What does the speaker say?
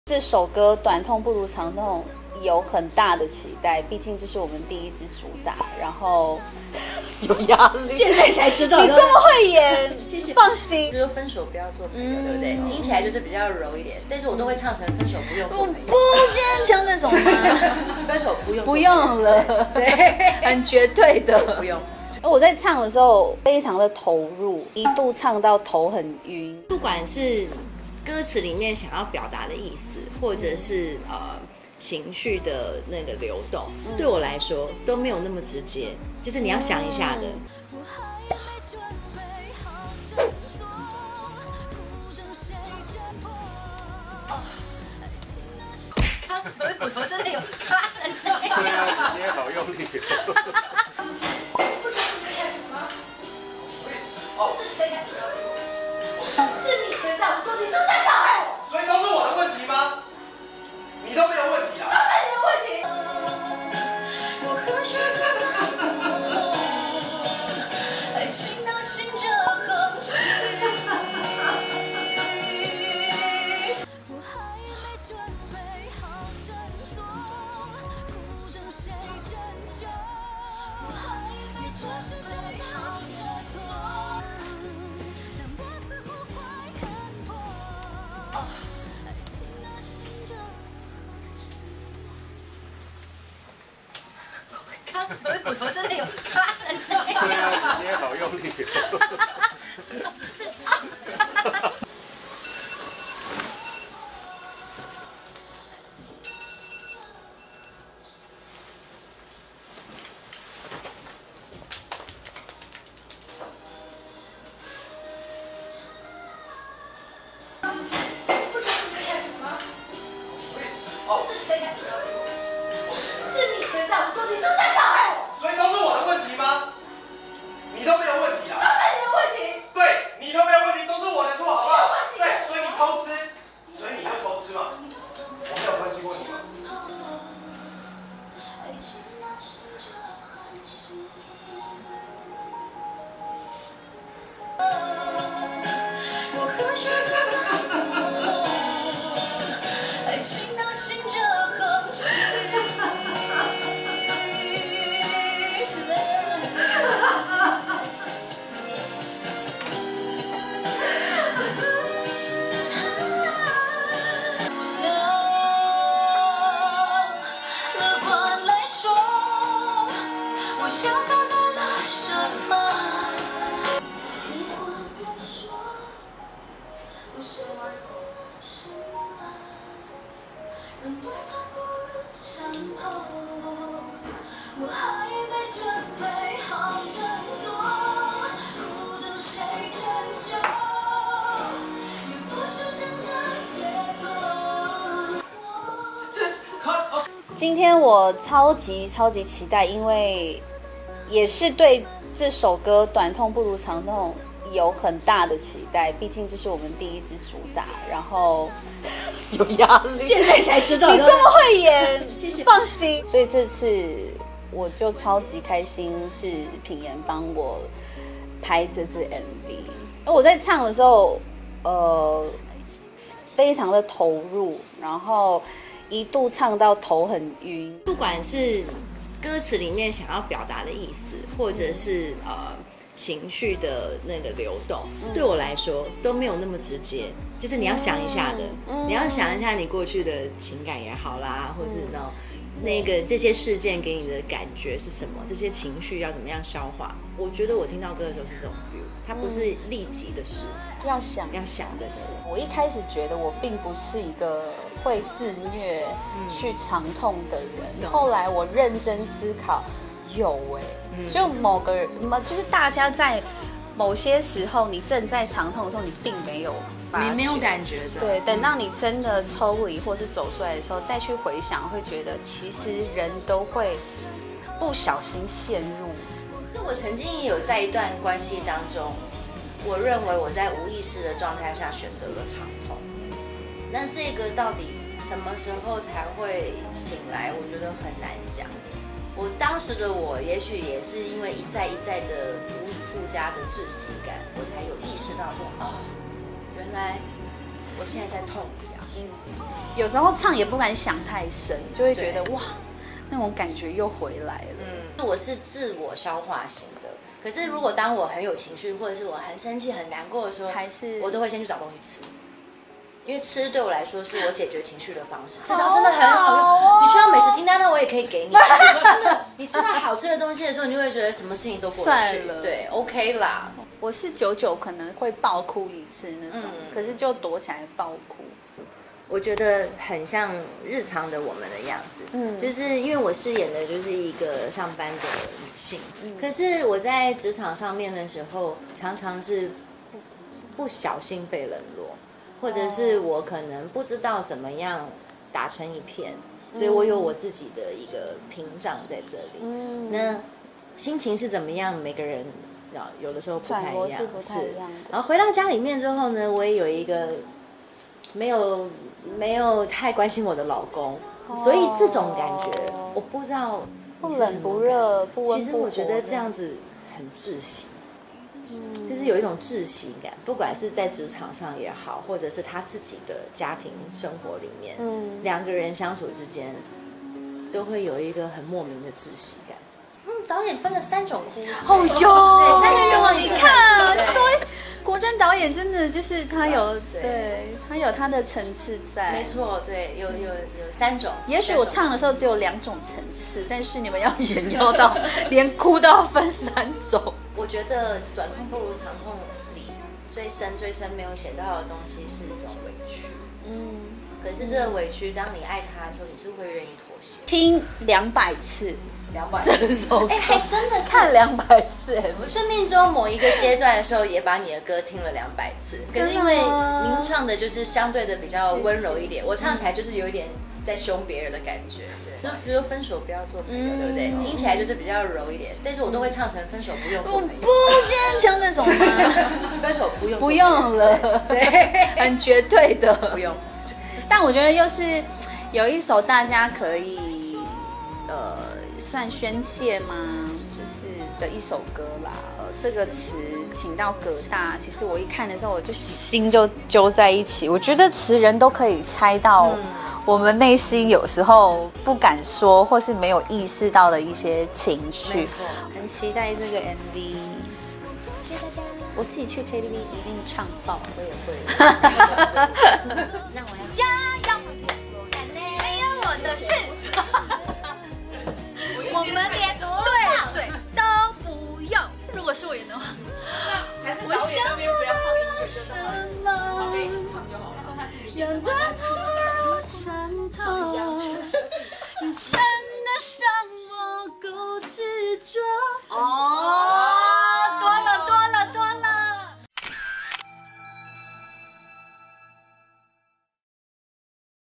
这首歌短痛不如长痛有很大的期待，毕竟这是我们第一支主打，然后有压力。 现在才知道你这么会演， 谢谢。 放心。 就说分手不要做朋友，对不对？听起来就是比较柔一点，但是我都会唱成分手不用做朋友， 不坚强那种吗？ 分手不用不用了， 对， 很绝对的， 不用。 我在唱的时候非常的投入，一度唱到头很晕。 不管是歌词里面想要表达的意思，或者是情绪的那个流动，对我来说都没有那么直接，就是你要想一下的。我的骨头真的有卡很重要。 对啊，你也好用力。 不就是最开始吗？是最开始的。是你先这样做，你是不是在伤害我？ 所以都是我的问题吗？你都没有问题啊？ 都是你的问题。爱情它醒着空虚。我还没准备好振作，不等谁拯救。我还没做事真好解脱，但我似乎快看破。爱情它醒着空虚。我的骨头真的有卡很重要。 对啊，你也好用力。 不就是最开始吗？是最开始的。是你先这样做，你是不是在伤害我？ 所以都是我的问题吗？你都没有问题啊？ 都是你的问题。 对，你都没有问题，都是我的错，好不好？ 没有关系对，所以你偷吃，所以你就偷吃嘛。我没有关心过你吗？ 爱情它醒着很稀。我何时做过？爱情它醒着空虚。乐观来说，我想做到了什么？乐观来说，我想做到了什么？让多痛不如长痛，我还没准备好振作，不等谁拯救，也不是真的解脱。 今天我超级期待，因为也是对这首歌短痛不如长痛有很大的期待，毕竟这是我们第一支主打，然后有压力。 现在才知道你这么会演， 谢谢。 放心。所以这次我就超级开心，是品言帮我拍这支 MV。而我在唱的时候，非常的投入，然后一度唱到头很晕。 不管是歌词里面想要表达的意思，或者是情绪的那个流动，对我来说都没有那么直接，就是你要想一下的，你要想一下你过去的情感也好啦，或是那个这些事件给你的感觉是什么，这些情绪要怎么样消化。我觉得我听到歌的时候是这种 feel， 它不是立即的事， 要想的事。 我一开始觉得我并不是一个会自虐去长痛的人，后来我认真思考，有就某个人，就是大家在某些时候，你正在长痛的时候，你并没有发觉， 你没有感觉的。 对，等到你真的抽离或是走出来的时候，再去回想，会觉得其实人都会不小心陷入。 可是我曾经有在一段关系当中，我认为我在无意识的状态下选择了长痛。那这个到底什么时候才会醒来？我觉得很难讲。我当时的我，也许也是因为一再的无以复加的窒息感，我才有意识到说，原来我现在在痛一样。 有时候唱也不敢想太深，就会觉得哇，那种感觉又回来了。 我是自我消化型的，可是如果当我很有情绪，或者是我很生气、很难过的时候， 还是我都会先去找东西吃。因为吃对我来说是我解决情绪的方式，这招真的很好用。你需要美食清单呢，我也可以给你。真的，你吃到好吃的东西的时候，你就会觉得什么事情都过得去。对 ，OK 啦。 我是久久可能会爆哭一次那种，可是就躲起来爆哭。 我觉得很像日常的我们的样子，就是因为我饰演的就是一个上班的女性，可是我在职场上面的时候，常常是不小心被冷落。或者是我可能不知道怎么样打成一片，所以我有我自己的一个屏障在这里。那心情是怎么样？每个人有的时候不太一样。是，然后回到家里面之后呢，我也有一个没有太关心我的老公，所以这种感觉我不知道不冷不热，不温不火。 其实我觉得这样子很窒息。就是有一种窒息感，不管是在职场上也好，或者是他自己的家庭生活里面，两个人相处之间，都会有一个很莫名的窒息感。导演分了3种哭。 哦哟， 对3个愿望， 你看，说国珍导演真的就是他有，对他有他的层次在。 没错，对，有3种。 也许我唱的时候只有2种层次，但是你们要演要到连哭都要分3种。 我觉得短痛不如长痛里最深没有写到的东西是一种委屈。可是这个委屈，当你爱他的时候，你是会愿意妥协。 听200次。这首歌还真的是看200次。 我生命中某一个阶段的时候，也把你的歌听了200次。可是因为您唱的就是相对的比较温柔一点，我唱起来就是有一点在凶别人的感觉。对，就比如说分手不要做朋友，对不对？听起来就是比较柔一点，但是我都会唱成分手不用做朋友， 不坚强那种吗？ 分手不用不用了，对，很绝对的不用。 但我觉得又是有一首大家可以算宣泄吗？就是的一首歌啦。这个词请到葛大，其实我一看的时候，我就心就揪在一起。我觉得词人都可以猜到我们内心有时候不敢说，或是没有意识到的一些情绪。很期待这个 MV。谢谢大家。我自己去 KTV 一定唱爆，我也会。 那我要加油！没有我的事。我们连对嘴都不用。如果是我演的话， 还是导演那边不要放音乐，就让旁边一起唱就好了。说他自己演的， 真的伤。